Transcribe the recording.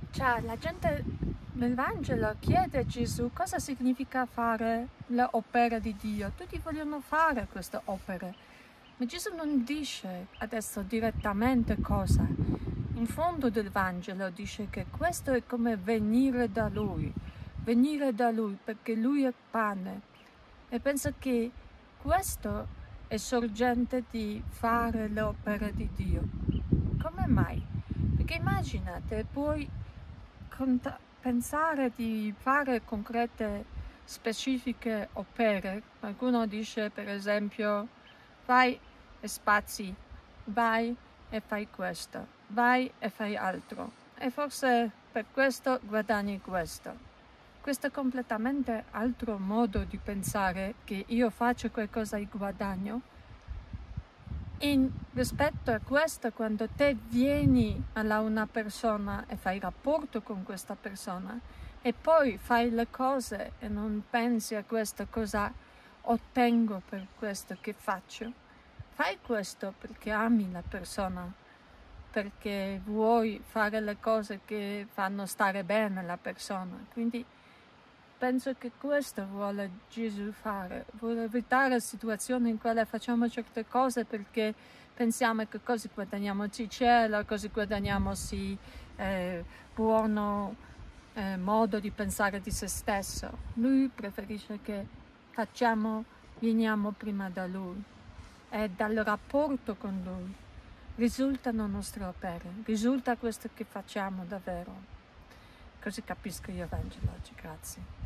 Cioè, la gente nel Vangelo chiede a Gesù cosa significa fare le opere di Dio. Tutti vogliono fare queste opere, ma Gesù non dice adesso direttamente cosa. In fondo del Vangelo dice che questo è come venire da Lui perché Lui è pane. E penso che questo è sorgente di fare le opere di Dio. Come mai? Perché immaginate, puoi pensare di fare concrete, specifiche opere. Qualcuno dice, per esempio, vai e spazi, vai e fai questo, vai e fai altro. E forse per questo guadagni questo. Questo è completamente altro modo di pensare che io faccio qualcosa e guadagno. Rispetto a questo, quando te vieni alla una persona e fai rapporto con questa persona e poi fai le cose e non pensi a questo, cosa ottengo per questo che faccio, fai questo perché ami la persona, perché vuoi fare le cose che fanno stare bene la persona. Quindi penso che questo vuole Gesù fare, vuole evitare situazioni in cui facciamo certe cose perché pensiamo che così guadagniamoci cielo, così guadagniamoci buono modo di pensare di se stesso. Lui preferisce che veniamo prima da Lui e dal rapporto con Lui risultano nostre opere, risulta questo che facciamo davvero. Così capisco io Vangelo oggi, grazie.